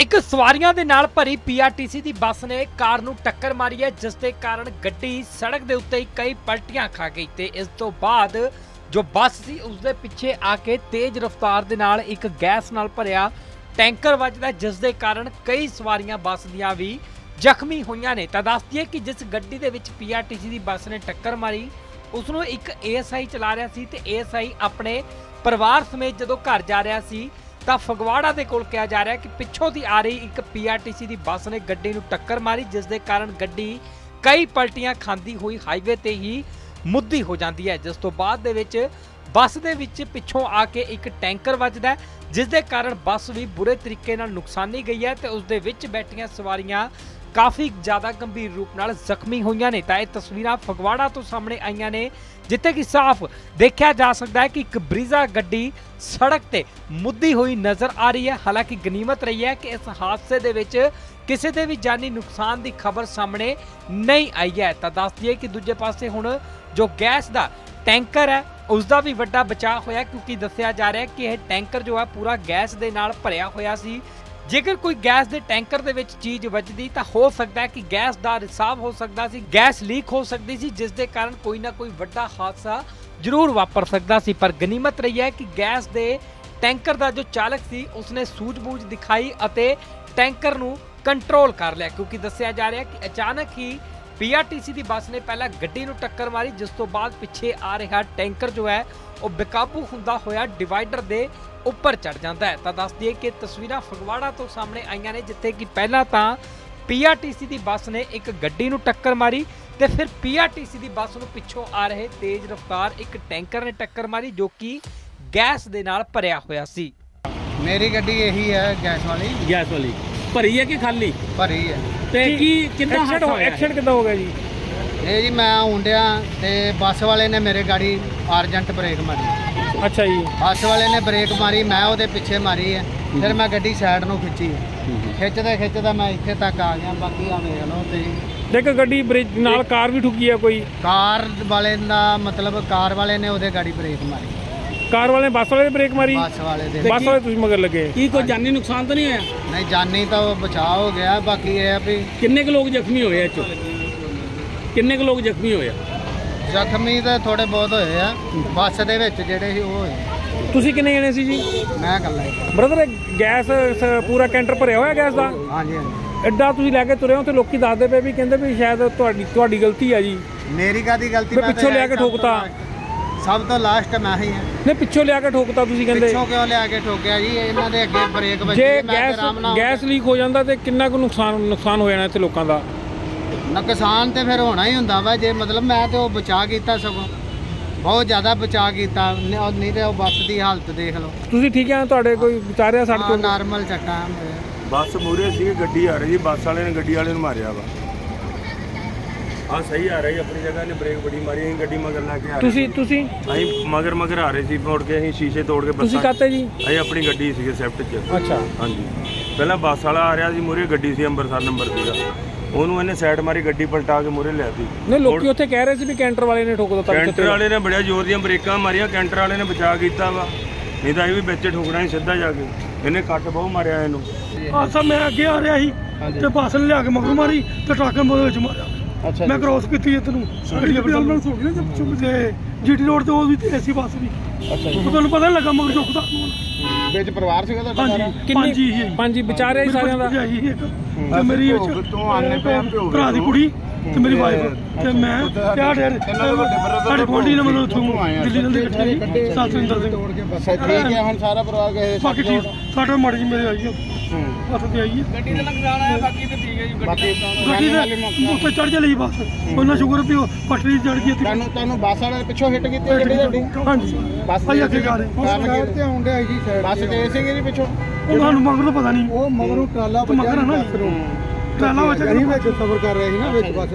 एक सवारियां दे नाल भरी पीआरटीसी दी बस ने कार नूं टक्कर मारी है, जिस दे कारण गड्डी सड़क दे उत्ते ही कई पलटियां खा गई ते इस तो बाद जो बस सी उस दे पिछे आके तेज रफ्तार दे नाल एक गैस नाल भरिया टैंकर वजदा, जिस दे कारण कई सवारियां बस दियां भी जख्मी होईयां ने। तां दस दईए कि जिस गड्डी दे विच पीआरटीसी दी बस ने टक्कर मारी उसनूं एक एएसआई चला रहा सी ते एएसआई अपने परिवार समेत जदों घर जा रहा सी ਤਾਂ ਫਗਵਾੜਾ ਦੇ ਕੋਲ ਕਿਹਾ ਜਾ ਰਿਹਾ ਕਿ ਪਿੱਛੋਂ ਦੀ ਆ ਰਹੀ ਇੱਕ ਪੀਆਰਟੀਸੀ ਦੀ ਬੱਸ ਨੇ ਗੱਡੀ ਨੂੰ ਟੱਕਰ ਮਾਰੀ, ਜਿਸ ਦੇ ਕਾਰਨ ਗੱਡੀ ਕਈ ਪਲਟੀਆਂ ਖਾਂਦੀ ਹੋਈ ਹਾਈਵੇ ਤੇ ਹੀ ਮੁੱਦੀ ਹੋ ਜਾਂਦੀ ਹੈ, ਜਿਸ ਤੋਂ ਬਾਅਦ ਦੇ ਵਿੱਚ ਬੱਸ ਦੇ ਵਿੱਚ ਪਿੱਛੋਂ ਆ ਕੇ ਇੱਕ ਟੈਂਕਰ ਵੱਜਦਾ, ਜਿਸ ਦੇ ਕਾਰਨ ਬੱਸ ਵੀ ਬੁਰੇ ਤਰੀਕੇ ਨਾਲ ਨੁਕਸਾਨੀ ਗਈ ਹੈ ਤੇ ਉਸ ਦੇ ਵਿੱਚ ਬੈਠੀਆਂ ਸਵਾਰੀਆਂ ਕਾਫੀ ਜ਼ਿਆਦਾ ਗੰਭੀਰ ਰੂਪ ਨਾਲ ਜ਼ਖਮੀ ਹੋਈਆਂ ਨੇ। ਤਾਂ ਇਹ ਤਸਵੀਰਾਂ ਫਗਵਾੜਾ ਤੋਂ ਸਾਹਮਣੇ ਆਈਆਂ ਨੇ, ਜਿੱਥੇ ਕਿ ਸਾਫ਼ ਦੇਖਿਆ ਜਾ ਸਕਦਾ ਹੈ ਕਿ ਇੱਕ ਬਰੀਜ਼ਾ ਗੱਡੀ ਸੜਕ ਤੇ ਮੁੱਦੀ ਹੋਈ ਨਜ਼ਰ ਆ ਰਹੀ ਹੈ। ਹਾਲਾਂਕਿ ਗਨੀਮਤ ਰਹੀ ਹੈ ਕਿ ਇਸ ਹਾਦਸੇ ਦੇ ਵਿੱਚ ਕਿਸੇ ਦੇ ਵੀ ਜਾਨੀ ਨੁਕਸਾਨ ਦੀ ਖਬਰ ਸਾਹਮਣੇ ਨਹੀਂ ਆਈ ਹੈ। ਤਾਂ ਦੱਸ ਦਈਏ ਕਿ ਦੂਜੇ ਪਾਸੇ ਹੁਣ ਜੋ ਗੈਸ ਦਾ ਟੈਂਕਰ ਹੈ ਉਸ ਦਾ ਵੀ ਵੱਡਾ ਬਚਾਅ ਹੋਇਆ, ਕਿਉਂਕਿ ਦੱਸਿਆ ਜਾ ਰਿਹਾ ਕਿ ਇਹ ਟੈਂਕਰ ਜੋ ਹੈ ਪੂਰਾ ਗੈਸ ਦੇ ਨਾਲ ਭਰਿਆ ਹੋਇਆ ਸੀ। ਜੇਕਰ ਕੋਈ ਗੈਸ ਦੇ ਟੈਂਕਰ ਦੇ ਵਿੱਚ ਚੀਜ਼ ਵੱਜਦੀ ਤਾਂ ਹੋ ਸਕਦਾ ਹੈ ਕਿ ਗੈਸ ਦਾ ਰਿਸਾਵ ਹੋ ਸਕਦਾ ਸੀ, ਗੈਸ ਲੀਕ ਹੋ ਸਕਦੀ ਸੀ, ਜਿਸ ਦੇ ਕਾਰਨ ਕੋਈ ਨਾ ਕੋਈ ਵੱਡਾ ਹਾਦਸਾ ਜ਼ਰੂਰ ਵਾਪਰ ਸਕਦਾ ਸੀ। ਪਰ ਗਨੀਮਤ ਰਹੀ ਹੈ ਕਿ ਗੈਸ ਦੇ ਟੈਂਕਰ ਦਾ ਜੋ ਚਾਲਕ ਸੀ ਉਸਨੇ ਸੂਝ-ਬੂਝ ਦਿਖਾਈ ਅਤੇ ਟੈਂਕਰ ਨੂੰ ਕੰਟਰੋਲ ਕਰ ਲਿਆ, ਕਿਉਂਕਿ ਦੱਸਿਆ ਜਾ ਰਿਹਾ ਕਿ ਅਚਾਨਕ ਹੀ ਪੀਆਰਟੀਸੀ ਦੀ ਬੱਸ ਨੇ ਪਹਿਲਾਂ ਗੱਡੀ ਨੂੰ ਟੱਕਰ ਮਾਰੀ, ਜਿਸ ਤੋਂ ਬਾਅਦ ਪਿੱਛੇ ਆ ਰਿਹਾ ਟੈਂਕਰ ਜੋ ਹੈ ਉਹ ਬੇਕਾਬੂ ਹੁੰਦਾ ਹੋਇਆ ਡਿਵਾਈਡਰ ਦੇ ਉੱਪਰ ਚੜ ਜਾਂਦਾ ਹੈ। ਤਾਂ ਦੱਸ ਦਈਏ ਕਿ ਤਸਵੀਰਾਂ ਫਗਵਾੜਾ ਤੋਂ ਸਾਹਮਣੇ ਆਈਆਂ ਨੇ, ਜਿੱਥੇ ਕਿ ਪਹਿਲਾਂ ਤਾਂ ਪੀਆਰਟੀਸੀ ਦੀ ਬੱਸ ਨੇ ਇੱਕ ਗੱਡੀ ਨੂੰ ਟੱਕਰ ਮਾਰੀ ਤੇ ਫਿਰ ਪੀਆਰਟੀਸੀ ਦੀ ਬੱਸ ਨੂੰ ਪਿੱਛੋਂ ਆ ਰਹੇ ਤੇਜ਼ ਰਫ਼ਤਾਰ ਇੱਕ ਟੈਂਕਰ ਨੇ ਟੱਕਰ ਮਾਰੀ, ਜੋ ਕਿ ਗੈਸ ਦੇ ਨਾਲ ਭਰਿਆ ਹੋਇਆ ਸੀ। मेरी गड्डी यही है गैस वाली ਭਰੀ ਹੈ ਕਿ ਖਾਲੀ? भरी है। ਤੇ ਕੀ ਕਿੰਨਾ ਐਕਸੀਡੈਂਟ ਕਿੱਦਾਂ ਹੋ ਗਿਆ ਜੀ? ये जी मैं आउंडिया ते बस वाले ने मेरे गाड़ी अर्जेंट ब्रेक मारी। ਅੱਛਾ ਜੀ। बस वाले ने ब्रेक मारी, मैं ਉਹਦੇ ਪਿੱਛੇ ਮਾਰੀ है, फिर मैं गड्डी साइड ਨੂੰ खिंची खिंचदा मैं ਇੱਥੇ ਤੱਕ ਆ ਗਿਆ। ਬਾਕੀ ਆ ਵੇਖ ਲਓ ਤੁਸੀਂ, ਦੇਖ ਗੱਡੀ ਬ੍ਰੇਕ ਨਾਲ ਕਾਰ ਵੀ ਠੁੱਕੀ ਹੈ। ਕੋਈ ਕਾਰ ਵਾਲੇ ਦਾ ਮਤਲਬ ਕਾਰ ਵਾਲੇ ਨੇ ਉਹਦੇ ਗਾੜੀ ਬ੍ਰੇਕ ਮਾਰੀ, ਕਾਰ ਵਾਲੇ ਬੱਸ ਵਾਲੇ ਬ੍ਰੇਕ ਮਾਰੀ, ਬੱਸ ਵਾਲੇ ਦੇ ਬੱਸ ਵਾਲੇ ਤੁਸੀਂ ਮਗਰ ਲੱਗੇ। ਕੀ ਕੋਈ ਜਾਨੀ ਨੁਕਸਾਨ ਤਾਂ ਨਹੀਂ ਹੋਇਆ? ਨਹੀਂ, ਜਾਨੀ ਤਾਂ ਬਚਾਅ ਹੋ ਗਿਆ। ਬਾਕੀ ਇਹ ਆ ਵੀ ਕਿੰਨੇ ਕੁ ਲੋਕ ਜ਼ਖਮੀ ਹੋਏ ਇਹ ਚੋਂ? ਕਿੰਨੇ ਕੁ ਲੋਕ ਜ਼ਖਮੀ ਹੋਏ? ਜ਼ਖਮੀ ਤਾਂ ਥੋੜੇ ਬਹੁਤ ਹੋਏ ਆ, ਬੱਸ ਦੇ ਵਿੱਚ ਜਿਹੜੇ ਸੀ ਉਹ ਹੋਏ। ਤੁਸੀਂ ਕਿੰਨੇ ਜਣੇ ਸੀ ਜੀ? ਮੈਂ ਇਕੱਲਾ ਹੀ। ਬ੍ਰਦਰ ਗੈਸ ਪੂਰਾ ਕੈਂਟਰ ਭਰਿਆ ਹੋਇਆ ਗੈਸ ਦਾ? ਹਾਂਜੀ ਹਾਂਜੀ। ਐਡਾ ਤੁਸੀਂ ਲੈ ਕੇ ਤੁਰੇ ਹੋ ਤੇ ਲੋਕੀ ਦੱਸਦੇ ਪਏ ਵੀ ਕਹਿੰਦੇ ਵੀ ਸ਼ਾਇਦ ਤੁਹਾਡੀ ਗਲਤੀ ਆ ਜੀ। ਮੇਰੀ ਕਾਹਦੀ ਗਲਤੀ? ਮੈਂ ਪਿੱਛੋਂ ਲਿਆ ਕੇ ਠੋਕਤਾ। ਸਭ ਤੋਂ ਲਾਸਟ ਮੈਂ ਹੀ ਹਾਂ। ਨਹੀਂ, ਪਿੱਛੋਂ ਲਿਆ ਕੇ ਠੋਕਤਾ ਤੁਸੀਂ ਕਹਿੰਦੇ। ਪਿੱਛੋਂ ਕਿਉਂ ਲਿਆ ਕੇ ਠੋਕਿਆ ਜੀ? ਇਹਨਾਂ ਦੇ ਅੱਗੇ ਬ੍ਰੇਕ ਵੱਜੀ। ਜੇ ਗੈਸ ਲੀਕ ਹੋ ਜਾਂਦਾ ਤੇ ਕਿੰਨਾ ਕੁ ਨੁਕਸਾਨ ਹੋ ਜਾਣਾ ਇੱਥੇ ਲੋਕਾਂ ਦਾ? ਨੁਕਸਾਨ ਤੇ ਫਿਰ ਹੋਣਾ ਹੀ ਹੁੰਦਾ ਵਾ। ਜੇ ਮਤਲਬ ਮੈਂ ਤੇ ਉਹ ਬਚਾ ਕੀਤਾ, ਸਗੋਂ ਬਹੁਤ ਜ਼ਿਆਦਾ ਬਚਾ ਕੀਤਾ, ਨਹੀਂ ਤੇ ਉਹ ਬੱਸ ਦੀ ਹਾਲਤ ਦੇਖ ਲਓ। ਤੁਸੀਂ ਠੀਕ ਆ? ਤੁਹਾਡੇ ਕੋਈ ਵਿਚਾਰਿਆ ਸੜਕ ਤੋਂ? ਨਾਰਮਲ ਚੱਕਾ ਬੱਸ ਮੂਹਰੇ ਸੀ, ਗੱਡੀ ਆ ਰਹੀ ਸੀ, ਬੱਸ ਵਾਲੇ ਨੇ ਗੱਡੀ ਵਾਲੇ ਨੂੰ ਮਾਰਿਆ ਵਾ। ਆ ਸਹੀ ਆ ਰਹੀ ਆਪਣੀ ਜਗ੍ਹਾ, ਨੇ ਬ੍ਰੇਕ ਬੜੀ ਮਾਰੀ, ਅਸੀਂ ਗੱਡੀ ਮਗਰ ਲਾ ਕੇ ਆ ਰਹੇ। ਤੁਸੀਂ ਅਸੀਂ ਮਗਰ ਆ ਰਹੇ ਸੀ, ਮੋੜ ਕੇ ਅਸੀਂ ਸ਼ੀਸ਼ੇ ਤੋੜ ਕੇ ਤੁਸੀਂ ਕਾਤੇ ਜੀ? ਅਸੀਂ ਆਪਣੀ ਗੱਡੀ ਸੀਗੇ ਸਵਿਫਟ 'ਚ। ਅੱਛਾ। ਹਾਂਜੀ, ਪਹਿਲਾਂ ਬੱਸ ਵਾਲਾ ਆ ਰਿਹਾ ਸੀ, ਮੂਹਰੇ ਗੱਡੀ ਸੀ, ਅੰਮ੍ਰਿਤਸਰ ਨੰਬਰ ਸੀਗਾ, ਉਹਨੂੰ ਇਹਨੇ ਸਾਈਡ ਮਾਰੀ, ਗੱਡੀ ਪਲਟਾ ਕੇ ਮੂਹਰੇ ਲਿਆਤੀ। ਨਹੀਂ, ਲੋਕੀ ਉੱਥੇ ਕਹਿ ਰਹੇ ਸੀ ਵੀ ਕੈਂਟਰ ਵਾਲੇ ਨੇ ਠੋਕ ਦਿੱਤਾ। ਕੈਂਟਰ ਵਾਲੇ ਨੇ ਬੜੀਆਂ ਜ਼ੋਰ ਦੀਆਂ ਬ੍ਰੇਕਾਂ ਮਾਰੀਆਂ, ਕੈਂਟਰ ਵਾਲੇ ਨੇ ਬਚਾ ਕੀਤਾ ਵਾ, ਨਹੀਂ ਤਾਂ ਇਹ ਵੀ ਵਿੱਚ ਠੋਕਣਾ ਸੀ ਸਿੱਧਾ ਜਾ ਕੇ। ਇਹਨੇ ਕੱਟ ਬਹੁਤ ਮਾਰਿਆ ਇਹਨੂੰ। ਹਾਦਸਾ ਮੈਂ ਅੱਗੇ ਆ ਰਿਹਾ ਸੀ ਤੇ ਬੱਸ ਨੇ ਲਿਆ ਕੇ ਮਗਰ ਮਾਰੀ ਤੇ ਟਰੱਕ ਨੇ ਉਹਦੇ ਵਿੱਚ ਮਾਰਿਆ। ਅੱਛਾ। ਮੈਂ ਕ੍ਰੋਸ ਕੀਤੀ ਇੱਧਰ ਨੂੰ ਜੀਟੀ ਰੋਡ ਤੇ ਉਹ ਵੀ ਤੇਜ਼ ਸੀ ਬੱਸ ਵੀ। ਅੱਛਾ। ਤੁਹਾਨੂੰ ਪਤਾ ਨਹੀਂ ਲੱਗਾ ਮਗਰ ਚੁੱਕਦਾ। ਵਿੱਚ ਪਰਿਵਾਰ ਸੀਗਾ ਤੁਹਾਡਾ? ਹਾਂਜੀ। ਪੰਜ ਵਿਚਾਰੇ ਸਾਰਿਆਂ ਦਾ। ਤੇ ਮੇਰੀ ਭਰਾ ਦੀ ਕੁੜੀ ਤੇ ਮੇਰੀ ਵਾਈਫ ਤੇ ਮੈਂ ਸਾਡੇ ਗੋਲਡੀ ਨੇ ਮੈਨੂੰ ਉੱਥੋਂ ਦਿੱਲੀ ਨਾਲ ਇਕੱਠੇ ਸਤਿੰਦਰ ਸਿੰਘ। ਠੀਕ ਹੈ, ਹੁਣ ਸਾਰਾ ਪਰਿਵਾਰ ਗਏ? ਬਾਕੀ ਠੀਕ, ਸਾਡਾ ਮਾੜੀ ਜੀ ਮੇਰੇ ਆਈ ਹੈ, ਹੱਥ ਤੇ ਆਈ ਹੈ। ਗੱਡੀ ਦਾ ਨੁਕਸਾਨ ਆਇਆ, ਬਾਕੀ ਤੇ ਠੀਕ ਹੈ ਜੀ। ਗੱਡੀ ਦੇ ਉੱਤੇ ਚੜ ਚਲੀ ਬੱਸ, ਉਹਨਾਂ ਸ਼ੁਕਰ ਵੀ ਉਹ ਪਟੜੀ ਚੜ ਗਈ। ਤੁਹਾਨੂੰ ਬੱਸ ਵਾਲੇ ਨੇ ਪਿੱਛੋਂ ਹਿੱਟ ਕੀਤੀ ਗੱਡੀ ਤੁਹਾਡੀ? ਹਾਂਜੀ, ਬੱਸ ਭਾਈ ਅੱਗੇ ਜਾ ਰਹੇ ਤੇ ਆਉਂਦੇ ਜੀ, ਬੱਸ ਤੇ ਸੀਗੇ ਜੀ ਪਿੱਛੋਂ? ਉਹਨਾਂ ਨੂੰ ਮਗਰ ਤਾਂ ਪਤਾ ਨਹੀਂ, ਉਹ ਮਗਰੋਂ ਟਰਾਲਾ ਮਗਰ ਹੈ ਨਾ, ਟਰਾਲਾ ਵਿੱਚ ਸਫ਼ਰ ਕਰ ਰਹੇ ਸੀ ਨਾ ਵਿੱਚ ਬੱਸ।